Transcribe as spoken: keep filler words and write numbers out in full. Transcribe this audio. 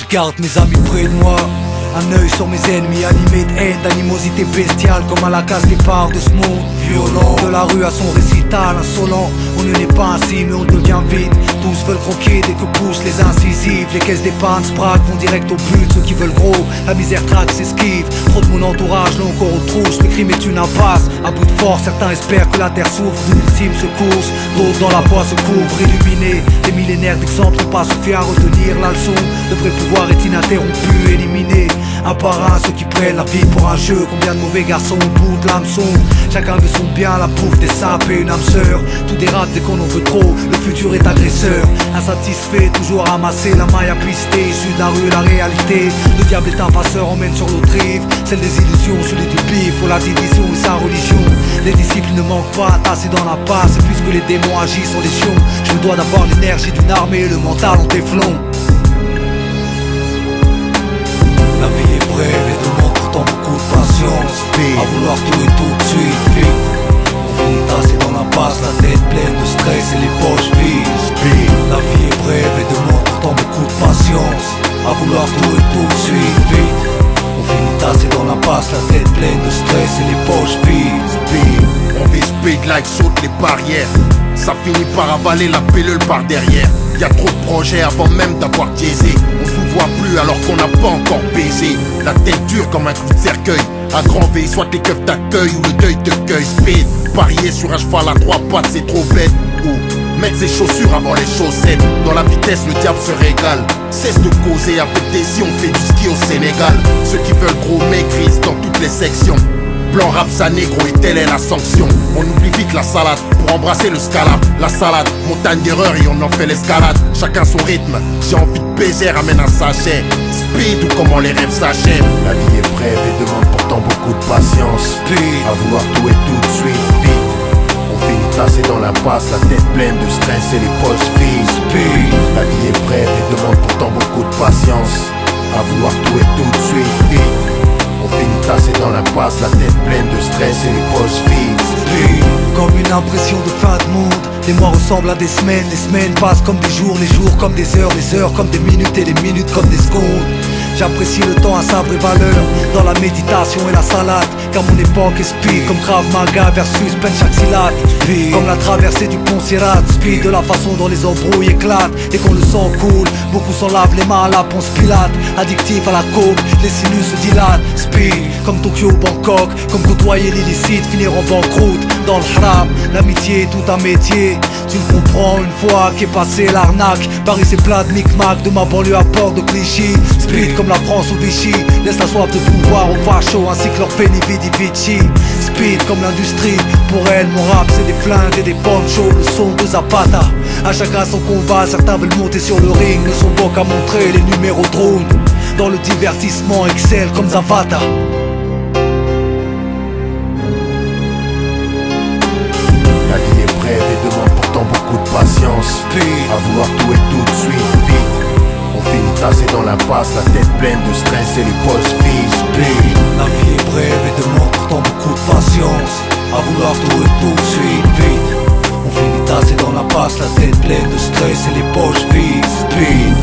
garde mes amis près de moi. Un œil sur mes ennemis, animé de haine, d'animosité bestiale, comme à la case départ de ce monde violent. De la rue à son récital insolent, on ne naît pas ainsi mais on devient vite. Tous veulent croquer dès que poussent les incisives. Les caisses d'épargne sprague vont direct au but. Ceux qui veulent gros, la misère traque, s'esquive. Trop de mon entourage, là encore aux trousses. Le crime est une impasse, à bout de force. Certains espèrent que la terre souffre d'une ultime secousse. D'autres dans la foi se couvrent, illuminés. Des millénaires d'exemples n'ont pas suffi à retenir la leçon. Le vrai pouvoir est ininterrompu, éliminé un par un, ceux qui prennent la vie pour un jeu. Combien de mauvais garçons au bout de l'hameçon. Chacun veut son bien, la bouffe des sapes et une âme sœur. Tout dérape dès qu'on en veut trop, le futur est agresseur. Insatisfait, toujours ramassé, la maille à pister. Issu de la rue, la réalité. Le diable est un passeur, emmène sur l'autre rive. Celle des illusions, celui du bif, pour la division et sa religion. Les disciples ne manquent pas, tassés dans la passe. Et puisque les démons agissent sur les chiens, je me dois d'avoir l'énergie d'une armée et le mental en téflon. La vie est brève et demande pourtant beaucoup de patience. À vouloir tout et tout de suite, vite. On finit tassé dans la passe, la tête pleine de stress et les poches vides. La vie est brève et demande pourtant beaucoup de patience. À vouloir tout et tout de suite, vite. On finit tassé dans la passe, la tête pleine de stress et les poches vides. On vise speed like saute les barrières. Ça finit par avaler la pilule par derrière. Y'a trop de projets avant même d'avoir diésé. On se voit plus alors qu'on n'a pas encore baisé. La tête dure comme un coup de cercueil. À grand V, soit les keufs t'accueillent ou le deuil te cueille. Speed, parier sur un cheval à trois pattes c'est trop bête. Ou mettre ses chaussures avant les chaussettes. Dans la vitesse le diable se régale. Cesse de causer avec des si on fait du ski au Sénégal. Ceux qui veulent gros maigrissent dans toutes les sections. Blanc rap sa négro et telle est la sanction. On oublie vite la salade pour embrasser le scalab. La salade, montagne d'erreur et on en fait l'escalade. Chacun son rythme, j'ai envie de baiser, ramène un sachet. Speed ou comment les rêves s'achèvent. La vie est brève et demande pourtant beaucoup de patience. Speed, à vouloir tout et tout de suite, vite. On finit tassé dans la passe, la tête pleine de stress et les poches vides. speed, La vie est brève et demande pourtant beaucoup de patience. À vouloir tout et tout de suite, vite. On finit tassé dans la passe, la tête pleine de stress et les poches vides. speed. Comme une impression de fin de monde. Les mois ressemblent à des semaines, les semaines passent comme des jours, les jours comme des heures, les heures comme des minutes et les minutes comme des secondes. J'apprécie le temps à sa vraie valeur, dans la méditation et la salade. Car mon époque est speed, comme Krav Maga versus Penchak Silat. Comme la traversée du pont Sirat. Speed de la façon dont les embrouilles éclatent. Et qu'on le sang coule, beaucoup s'en lavent les mains à la Ponce Pilate. Addictif à la coke, les sinus se dilatent. Speed, comme Tokyo ou Bangkok. Comme côtoyer l'illicite, finir en banqueroute. Dans le haram, l'amitié est tout un métier. Tu le comprends une fois qu'est passé l'arnaque. Paris c'est plein de micmac, de ma banlieue à Port de Clichy. Speed comme la France au Vichy, laisse la soif de pouvoir aux fachos ainsi que leur penny vidi vici. Speed comme l'industrie, pour elle mon rap c'est des flingues et des ponchos, le son de Zapata. À chacun son combat, certains veulent monter sur le ring, ne sont bons qu'à montrer les numéros drone. Dans le divertissement excelle comme Zavata. La vie est brève et demande pourtant beaucoup de patience. Speed, À vouloir tout et tout de suite, vite. On finit tassé dans la passe, la tête pleine de stress et les poches vides. speed. La vie est brève et demande pourtant beaucoup de patience. À vouloir tout et tout de suite, vite. On finit tassé dans la passe, la tête pleine de stress et les poches vides. Speed.